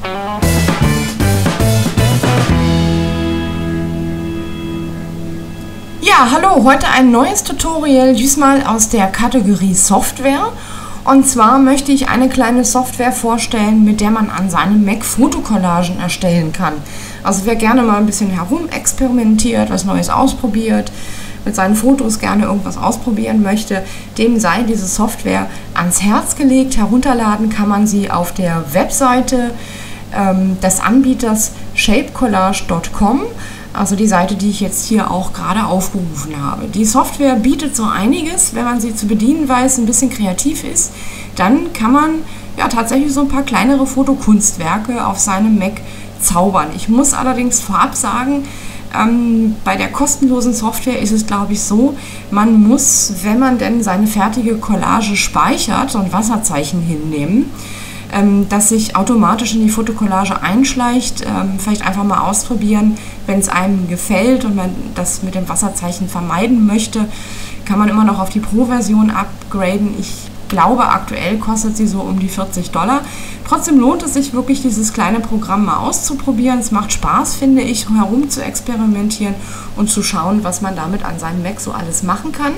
Ja, hallo, heute ein neues Tutorial, diesmal aus der Kategorie Software. Und zwar möchte ich eine kleine Software vorstellen, mit der man an seinem Mac Fotocollagen erstellen kann. Also wer gerne mal ein bisschen herumexperimentiert, was Neues ausprobiert, mit seinen Fotos gerne irgendwas ausprobieren möchte, dem sei diese Software ans Herz gelegt. Herunterladen kann man sie auf der Webseite des Anbieters shapecollage.com. Also die Seite, die ich jetzt hier auch gerade aufgerufen habe. Die Software bietet so einiges. Wenn man sie zu bedienen weiß, ein bisschen kreativ ist, dann kann man ja tatsächlich so ein paar kleinere Fotokunstwerke auf seinem Mac zaubern. Ich muss allerdings vorab sagen, bei der kostenlosen Software ist es, glaube ich, so, man muss, wenn man denn seine fertige Collage speichert, so ein Wasserzeichen hinnehmen, das sich automatisch in die Fotokollage einschleicht. Vielleicht einfach mal ausprobieren, wenn es einem gefällt und man das mit dem Wasserzeichen vermeiden möchte, kann man immer noch auf die Pro-Version upgraden. Ich glaube, aktuell kostet sie so um die $40. Trotzdem lohnt es sich wirklich, dieses kleine Programm mal auszuprobieren. Es macht Spaß, finde ich, herum zu experimentieren und zu schauen, was man damit an seinem Mac so alles machen kann.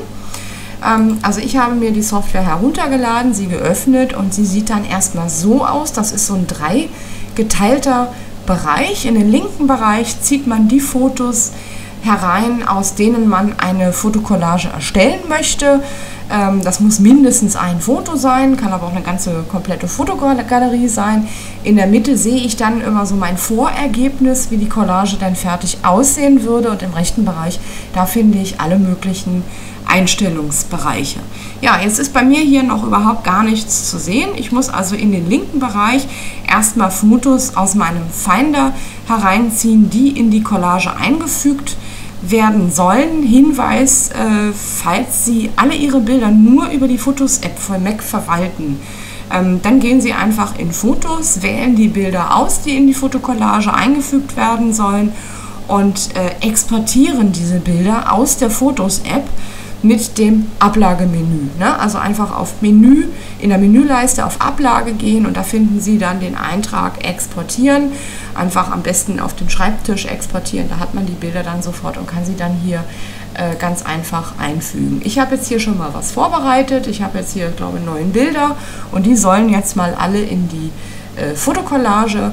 Also ich habe mir die Software heruntergeladen, sie geöffnet und sie sieht dann erstmal so aus. Das ist so ein dreigeteilter Bereich. In den linken Bereich zieht man die Fotos herein, aus denen man eine Fotokollage erstellen möchte. Das muss mindestens ein Foto sein, kann aber auch eine ganze komplette Fotogalerie sein. In der Mitte sehe ich dann immer so mein Vorergebnis, wie die Collage dann fertig aussehen würde. Und im rechten Bereich, da finde ich alle möglichen Einstellungsbereiche. Ja, jetzt ist bei mir hier noch überhaupt gar nichts zu sehen. Ich muss also in den linken Bereich erstmal Fotos aus meinem Finder hereinziehen, die in die Collage eingefügt werden sollen. Hinweis, falls Sie alle Ihre Bilder nur über die Fotos-App von Mac verwalten, dann gehen Sie einfach in Fotos, wählen die Bilder aus, die in die Fotokollage eingefügt werden sollen und exportieren diese Bilder aus der Fotos-App mit dem Ablagemenü. Ne? Also einfach auf Menü, in der Menüleiste auf Ablage gehen und da finden Sie dann den Eintrag Exportieren. Einfach am besten auf den Schreibtisch exportieren, da hat man die Bilder dann sofort und kann sie dann hier ganz einfach einfügen. Ich habe jetzt hier schon mal was vorbereitet. Ich habe jetzt hier, glaube ich, 9 Bilder und die sollen jetzt mal alle in die Fotokollage.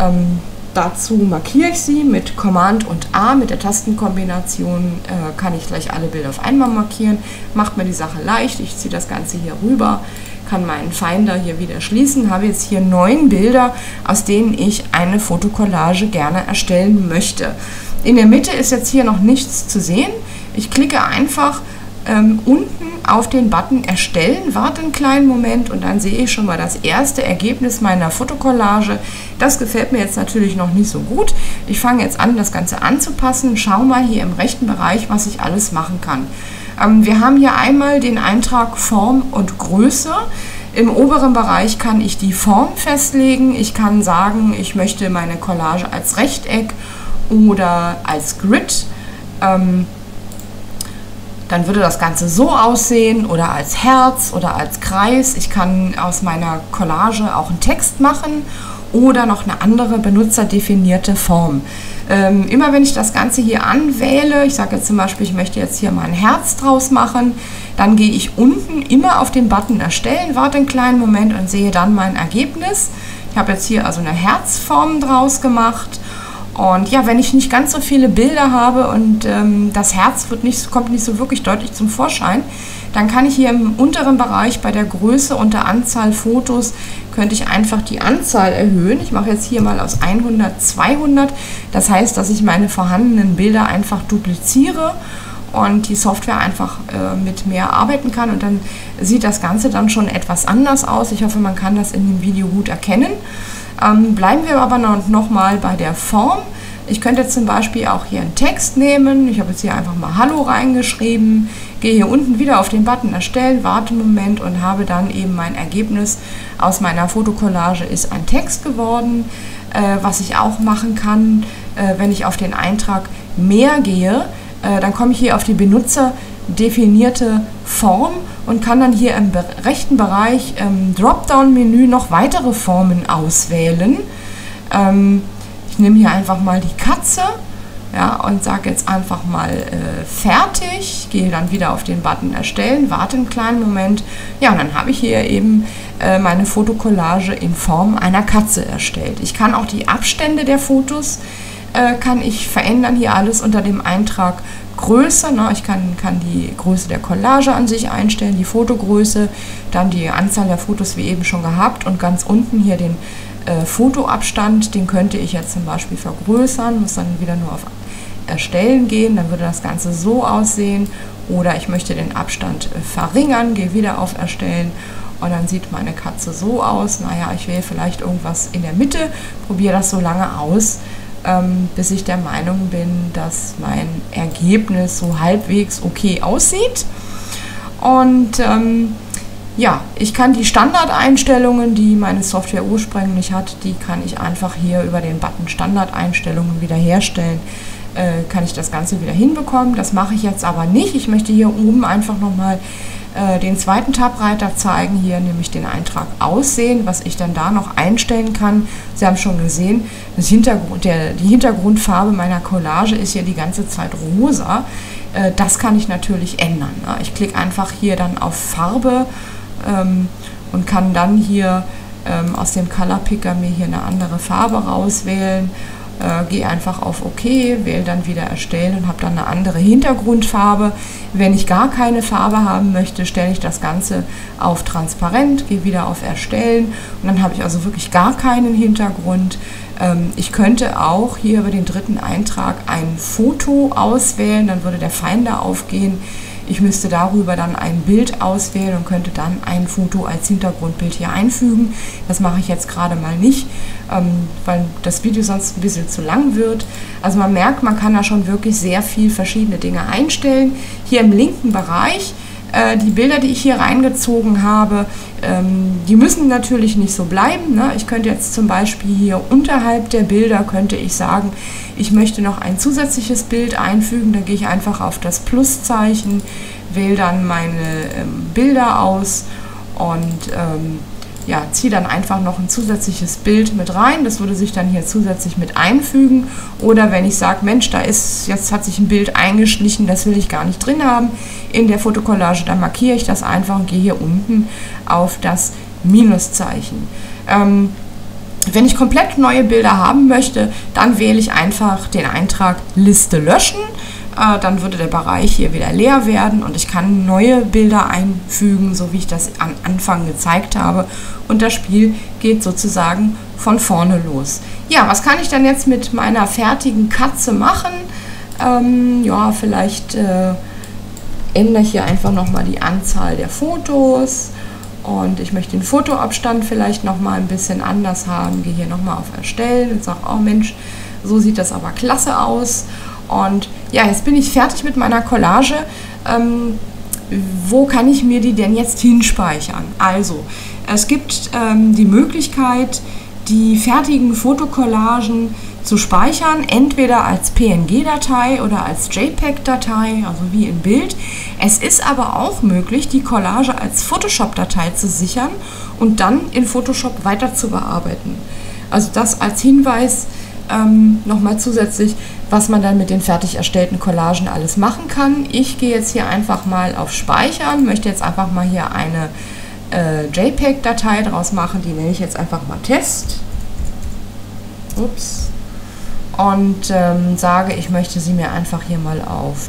Dazu markiere ich sie mit Command und A, mit der Tastenkombination kann ich gleich alle Bilder auf einmal markieren. Macht mir die Sache leicht, ich ziehe das Ganze hier rüber, kann meinen Finder hier wieder schließen, habe jetzt hier 9 Bilder, aus denen ich eine Fotokollage gerne erstellen möchte. In der Mitte ist jetzt hier noch nichts zu sehen. Ich klicke einfach unten auf den Button Erstellen, warte einen kleinen Moment und dann sehe ich schon mal das erste Ergebnis meiner Fotokollage. Das gefällt mir jetzt natürlich noch nicht so gut. Ich fange jetzt an, das Ganze anzupassen. Schau mal hier im rechten Bereich, was ich alles machen kann. Wir haben hier einmal den Eintrag Form und Größe. Im oberen Bereich kann ich die Form festlegen. Ich kann sagen, ich möchte meine Collage als Rechteck oder als Grid. Dann würde das Ganze so aussehen oder als Herz oder als Kreis. Ich kann aus meiner Collage auch einen Text machen oder noch eine andere benutzerdefinierte Form. Immer wenn ich das Ganze hier anwähle, ich sage jetzt zum Beispiel, ich möchte jetzt hier mal ein Herz draus machen, dann gehe ich unten immer auf den Button Erstellen, warte einen kleinen Moment und sehe dann mein Ergebnis. Ich habe jetzt hier also eine Herzform draus gemacht. Und ja, wenn ich nicht ganz so viele Bilder habe und das Herz kommt nicht so wirklich deutlich zum Vorschein, dann kann ich hier im unteren Bereich bei der Größe und der Anzahl Fotos, könnte ich einfach die Anzahl erhöhen. Ich mache jetzt hier mal aus 100 200. Das heißt, dass ich meine vorhandenen Bilder einfach dupliziere und die Software einfach mit mehr arbeiten kann. Und dann sieht das Ganze dann schon etwas anders aus. Ich hoffe, man kann das in dem Video gut erkennen. Bleiben wir aber noch mal bei der Form. Ich könnte jetzt zum Beispiel auch hier einen Text nehmen. Ich habe jetzt hier einfach mal Hallo reingeschrieben, gehe hier unten wieder auf den Button Erstellen, warte einen Moment und habe dann eben mein Ergebnis aus meiner Fotokollage ist ein Text geworden. Was ich auch machen kann, wenn ich auf den Eintrag Mehr gehe, dann komme ich hier auf die benutzerdefinierte Form und kann dann hier im rechten Bereich im Dropdown-Menü noch weitere Formen auswählen. Ich nehme hier einfach mal die Katze, ja, und sage jetzt einfach mal fertig, gehe dann wieder auf den Button erstellen, warte einen kleinen Moment, ja, und dann habe ich hier eben meine Fotokollage in Form einer Katze erstellt. Ich kann auch die Abstände der Fotos kann ich verändern, hier alles unter dem Eintrag Größe, ne? Ich kann die Größe der Collage an sich einstellen, die Fotogröße, dann die Anzahl der Fotos wie eben schon gehabt und ganz unten hier den Fotoabstand, den könnte ich jetzt zum Beispiel vergrößern, muss dann wieder nur auf Erstellen gehen, dann würde das Ganze so aussehen, oder ich möchte den Abstand verringern, gehe wieder auf Erstellen und dann sieht meine Katze so aus. Naja, ich wähle vielleicht irgendwas in der Mitte, probiere das so lange aus, bis ich der Meinung bin, dass mein Ergebnis so halbwegs okay aussieht. Und ja, ich kann die Standardeinstellungen, die meine Software ursprünglich hat, die kann ich einfach hier über den Button Standardeinstellungen wiederherstellen. Kann ich das Ganze wieder hinbekommen. Das mache ich jetzt aber nicht. Ich möchte hier oben einfach nochmal den zweiten Tabreiter zeigen, hier nämlich den Eintrag Aussehen, was ich dann da noch einstellen kann. Sie haben schon gesehen, die Hintergrundfarbe meiner Collage ist hier die ganze Zeit rosa. Das kann ich natürlich ändern. Ich klicke einfach hier dann auf Farbe und kann dann hier aus dem Color Picker mir hier eine andere Farbe rauswählen. Gehe einfach auf OK, wähle dann wieder Erstellen und habe dann eine andere Hintergrundfarbe. Wenn ich gar keine Farbe haben möchte, stelle ich das Ganze auf Transparent, gehe wieder auf Erstellen und dann habe ich also wirklich gar keinen Hintergrund. Ich könnte auch hier über den dritten Eintrag ein Foto auswählen, dann würde der Finder aufgehen. Ich müsste darüber dann ein Bild auswählen und könnte dann ein Foto als Hintergrundbild hier einfügen. Das mache ich jetzt gerade mal nicht, weil das Video sonst ein bisschen zu lang wird. Also man merkt, man kann da schon wirklich sehr viel verschiedene Dinge einstellen. Hier im linken Bereich, die Bilder, die ich hier reingezogen habe, die müssen natürlich nicht so bleiben, ne? Ich könnte jetzt zum Beispiel hier unterhalb der Bilder, könnte ich sagen, ich möchte noch ein zusätzliches Bild einfügen. Da gehe ich einfach auf das Pluszeichen, wähle dann meine Bilder aus und ja, ziehe dann einfach noch ein zusätzliches Bild mit rein. Das würde sich dann hier zusätzlich mit einfügen. Oder wenn ich sage, Mensch, jetzt hat sich ein Bild eingeschlichen, das will ich gar nicht drin haben in der Fotokollage, dann markiere ich das einfach und gehe hier unten auf das Minuszeichen. Wenn ich komplett neue Bilder haben möchte, dann wähle ich einfach den Eintrag Liste löschen. Dann würde der Bereich hier wieder leer werden und ich kann neue Bilder einfügen, so wie ich das am Anfang gezeigt habe. Und das Spiel geht sozusagen von vorne los. Ja, was kann ich dann jetzt mit meiner fertigen Katze machen? Ja, vielleicht ändere ich hier einfach nochmal die Anzahl der Fotos. Und ich möchte den Fotoabstand vielleicht nochmal ein bisschen anders haben. Gehe hier nochmal auf Erstellen und sage, oh Mensch, so sieht das aber klasse aus. Und ja, jetzt bin ich fertig mit meiner Collage. Wo kann ich mir die denn jetzt hinspeichern? Also, es gibt die Möglichkeit, die fertigen Fotocollagen zu speichern, entweder als PNG-Datei oder als JPEG-Datei, also wie im Bild. Es ist aber auch möglich, die Collage als Photoshop-Datei zu sichern und dann in Photoshop weiter zu bearbeiten. Also das als Hinweis nochmal zusätzlich, was man dann mit den fertig erstellten Collagen alles machen kann. Ich gehe jetzt hier einfach mal auf Speichern, möchte jetzt einfach mal hier eine JPEG-Datei draus machen, die nenne ich jetzt einfach mal Test. Ups. Und sage, ich möchte sie mir einfach hier mal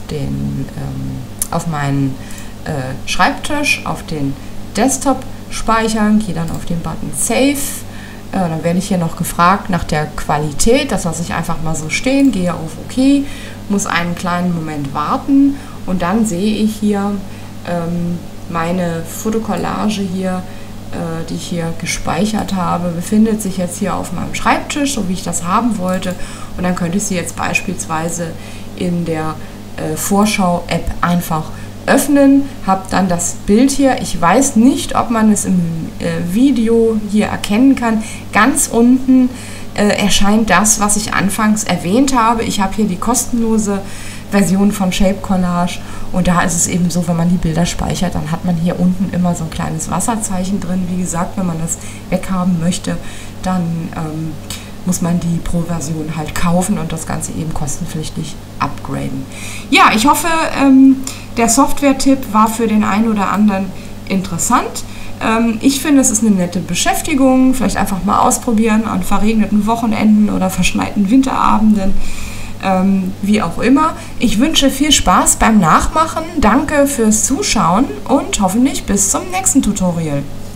auf meinen Schreibtisch, auf den Desktop speichern, gehe dann auf den Button Save. Dann werde ich hier noch gefragt nach der Qualität, das lasse ich einfach mal so stehen, gehe auf OK, muss einen kleinen Moment warten und dann sehe ich hier meine Fotokollage hier, die ich hier gespeichert habe, befindet sich jetzt hier auf meinem Schreibtisch, so wie ich das haben wollte, und dann könnte ich sie jetzt beispielsweise in der Vorschau-App einfach öffnen, habe dann das Bild hier. Ich weiß nicht, ob man es im Video hier erkennen kann. Ganz unten erscheint das, was ich anfangs erwähnt habe. Ich habe hier die kostenlose Version von Shape Collage und da ist es eben so, wenn man die Bilder speichert, dann hat man hier unten immer so ein kleines Wasserzeichen drin. Wie gesagt, wenn man das weghaben möchte, dann muss man die Pro-Version halt kaufen und das Ganze eben kostenpflichtig upgraden. Ja, ich hoffe, der Software-Tipp war für den einen oder anderen interessant. Ich finde, es ist eine nette Beschäftigung, vielleicht einfach mal ausprobieren an verregneten Wochenenden oder verschneiten Winterabenden, wie auch immer. Ich wünsche viel Spaß beim Nachmachen, danke fürs Zuschauen und hoffentlich bis zum nächsten Tutorial.